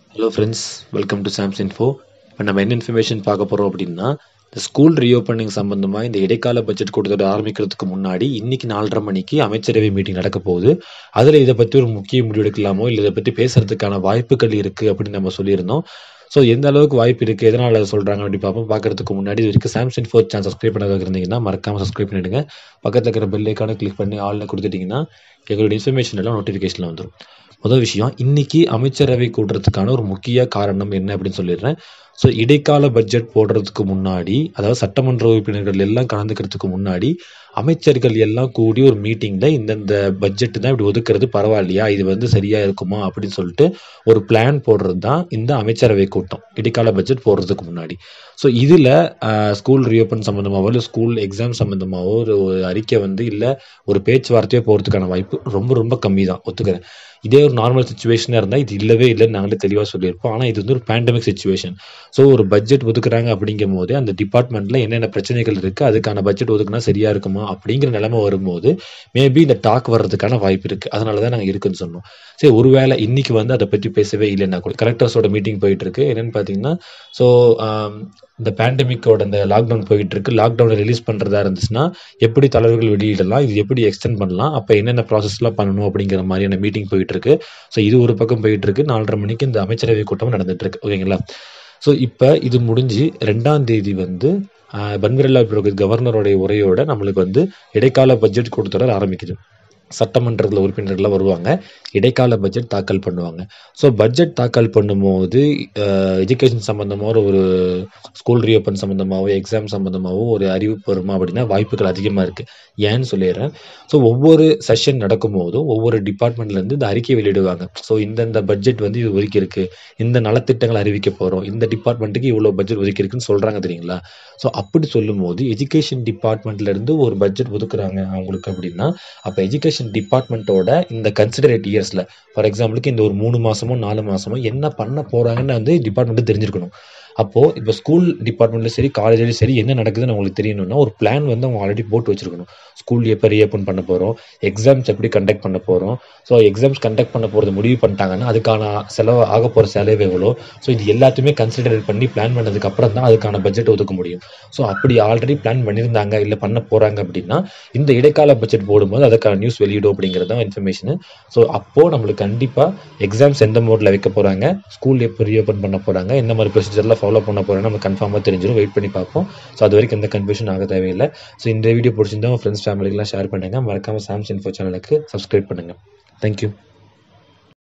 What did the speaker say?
Hello friends, welcome to Sam's Info. இப்போ நம்ம என்ன இன்ஃபர்மேஷன் பார்க்க போகிறோம் அப்படின்னா, இந்த ஸ்கூல் ரீஓப்பனிங் சம்பந்தமாக இந்த இடைக்கால பட்ஜெட் கூட்டத்தொடர் ஆரம்பிக்கிறதுக்கு முன்னாடி இன்னைக்கு 4:30 மணிக்கு அமைச்சரவை மீட்டிங் நடக்க போகுது. அதில் இதை பற்றி ஒரு முக்கிய முடிவு எடுக்கலாமோ இல்லை இதை பற்றி பேசுறதுக்கான வாய்ப்புகள் இருக்குது அப்படின்னு நம்ம சொல்லியிருந்தோம். ஸோ எந்த அளவுக்கு வாய்ப்பு இருக்குது, எதனால் அதை சொல்கிறாங்க அப்படி பார்க்கறதுக்கு முன்னாடி இது வரைக்கும் சாம்ஸ் இன்ஃபோ சேனல் சப்ஸ்கிரைப் பண்ணாத இருந்தீங்கன்னா மறக்காமல் சப்ஸ்கிரைப் பண்ணிவிடுங்க. பக்கத்தில் இருக்கிற பெல் ஐக்கானை கிளிக் பண்ணி ஆளில் கொடுத்துட்டிங்கன்னா எங்களுடைய இன்ஃபர்மேஷன் எல்லாம் நோட்டிஃபிகேஷனில் வந்துடும். முதல் விஷயம், இன்னைக்கு அமைச்சரவை கூட்டுறதுக்கான ஒரு முக்கிய காரணம் என்ன அப்படின்னு சொல்லிடுறேன். ஸோ இடைக்கால பட்ஜெட் போடுறதுக்கு முன்னாடி, அதாவது சட்டமன்ற உறுப்பினர்கள் எல்லாம் கலந்துக்கிறதுக்கு முன்னாடி அமைச்சர்கள் எல்லாம் கூடி ஒரு மீட்டிங்ல இந்தந்த பட்ஜெட் தான் இப்படி ஒதுக்குறது பரவாயில்லையா, இது சரியா இருக்குமா அப்படின்னு சொல்லிட்டு ஒரு பிளான் போடுறது தான் இந்த அமைச்சரவை கூட்டம் இடைக்கால பட்ஜெட் போடுறதுக்கு முன்னாடி. ஸோ இதில் ஸ்கூல் ரீஓப்பன் சம்மந்தமாகவோ இல்லை ஸ்கூல் எக்ஸாம் சம்மந்தமாகவோ ஒரு அறிக்கை இல்லை ஒரு பேச்சுவார்த்தையோ போகிறதுக்கான வாய்ப்பு ரொம்ப ரொம்ப கம்மி தான், ஒத்துக்கிறேன். இதே ஒரு நார்மல் சுச்சுவேஷனாக இருந்தால் இது இல்லவே இல்லைன்னு நாங்களே தெளிவாக சொல்லியிருப்போம். ஆனால் இது ஒரு பேண்டமிக் சுச்சுவேஷன். ஸோ ஒரு பட்ஜெட் ஒதுக்குறாங்க அப்படிங்கும் போது அந்த டிபார்ட்மெண்ட்டில் என்னென்ன பிரச்சனைகள் இருக்குது, அதுக்கான பட்ஜெட் ஒதுக்குனா சரியாக இருக்குமா அப்படிங்கிற நிலைமை வரும்போது மேபி இந்த டாக் வர்றதுக்கான வாய்ப்பு இருக்குது. அதனால தான் நாங்கள் இருக்குன்னு சொன்னோம். சரி, ஒருவேளை இன்னைக்கு அதை பற்றி பேசவே இல்லைன்னா கூட கலெக்டர்ஸோட மீட்டிங் போயிட்டு இருக்கு. என்னன்னு பார்த்தீங்கன்னா, ஸோ இந்த பேண்டமிக்கோட இந்த லாக்டவுன் போயிட்டு இருக்கு. லாக்டவுனை ரிலீஸ் பண்ணுறதா இருந்துச்சுன்னா எப்படி தளர்வுகள் வெளியிடலாம், இது எப்படி எக்ஸ்டெண்ட் பண்ணலாம், அப்போ என்னென்ன ப்ராசஸ்லாம் பண்ணணும் அப்படிங்கிற மாதிரியான மீட்டிங் போயிட்டு இருக்கு. ஸோ இது ஒரு பக்கம் போயிட்டு இருக்கு. 4:30 மணிக்கு இந்த அமைச்சரவை கூட்டம் நடந்துட்டு இருக்கு. ஓகேங்களா? ஸோ இப்போ இது முடிஞ்சு 2ஆம் தேதி பன்வாரிலால் புரோஹித் கவர்னருடைய உரையோட நம்மளுக்கு இடைக்கால பட்ஜெட் கூட்டத்தொடர் ஆரம்பிக்குது. சட்டமன்றத்தில் உறுப்பினர்கள்லாம் வருவாங்க, இடைக்கால பட்ஜெட் தாக்கல் பண்ணுவாங்க. ஸோ பட்ஜெட் தாக்கல் பண்ணும்போது எஜுகேஷன் சம்மந்தமாக ஒரு ஸ்கூல் ரீஓப்பன் சம்மந்தமாகவோ எக்ஸாம் சம்மந்தமாகவோ ஒரு அறிவிப்பு வருமா அப்படின்னா வாய்ப்புகள் அதிகமாக இருக்குது. ஏன்னு சொல்லிடுறேன். ஸோ ஒவ்வொரு செஷன் நடக்கும்போதும் ஒவ்வொரு டிபார்ட்மெண்ட்லேருந்து இந்த அறிக்கை வெளியிடுவாங்க. ஸோ இந்தந்த பட்ஜெட் இது ஒதுக்கி இருக்கு, இந்த நலத்திட்டங்கள் அறிவிக்க போகிறோம், இந்த டிபார்ட்மெண்ட்டுக்கு இவ்வளோ பட்ஜெட் ஒதுக்கி இருக்குன்னு சொல்கிறாங்க தெரியுங்களா. ஸோ அப்படி சொல்லும்போது எஜுகேஷன் டிபார்ட்மெண்ட்லேருந்து ஒரு பட்ஜெட் ஒதுக்குறாங்க அவங்களுக்கு அப்படின்னா, அப்போ எஜுகேஷன் டிபார்ட்மெண்ட்டோட இந்த கன்சிடரேட் இயர்ஸ்ல, ஃபார் எக்ஸாம்பிளுக்கு இந்த ஒரு 3 மாசமோ 4 மாசமோ என்ன பண்ண போறாங்கன்னு டிபார்ட்மெண்ட் தெரிஞ்சிருக்கணும். அப்போ இப்போ ஸ்கூல் டிபார்ட்மெண்ட்ல சரி காலேஜ்லயும் சரி என்ன நடக்குதுன்னு அவங்களுக்கு தெரியணும்னா ஒரு பிளான் அவங்க ஆல்ரெடி போட்டு வச்சிருக்கணும். ஸ்கூல் எப்போ ரீஓப்பன் பண்ண போறோம், எக்ஸாம்ஸ் எப்படி கண்டக்ட் பண்ண போறோம். ஸோ எக்ஸாம்ஸ் கண்டக்ட் பண்ண போறது முடிவு பண்ணிட்டாங்கன்னா அதுக்கான செலவு ஆக போற செலவு எவ்வளோ, ஸோ இது எல்லாத்தையுமே கன்சிடர் பண்ணி பிளான் பண்ணதுக்கு அப்புறம் தான் அதுக்கான பட்ஜெட் ஒதுக்க முடியும். ஸோ அப்படி ஆல்ரெடி பிளான் பண்ணியிருந்தாங்க இல்லை பண்ண போறாங்க அப்படின்னா இந்த இடைக்கால பட்ஜெட் போடும்போது அதுக்கான நியூஸ் வெளியிடும் அப்படிங்கிறது தான் இன்ஃபர்மேஷன். ஸோ அப்போ நம்மளுக்கு கண்டிப்பா எக்ஸாம்ஸ் எந்த மோட்ல வைக்க போறாங்க, ஸ்கூல் எப்போ ரீஓப்பன் பண்ண போறாங்க, என்ன மாதிரி ப்ரொசீஜர்லாம் ஃபாலோ பண்ண போறோம்னு நம்ம கன்ஃபார்மாக தெரிஞ்சிடும். வெயிட் பண்ணி பார்ப்போம். ஸோ அது வரைக்கும் எந்த கன்ஃபியூஷன் ஆக தேவையில்லை. ஸோ இந்த வீடியோ பிடிச்சிருந்தா உங்கள் ஃப்ரெண்ட்ஸ் ஃபேமிலிக்கெல்லாம் ஷேர் பண்ணுங்க. மறக்காம சாம்ஸ் இன்ஃபோ சேனலுக்கு சப்ஸ்கிரைப் பண்ணுங்க. தேங்க்யூ.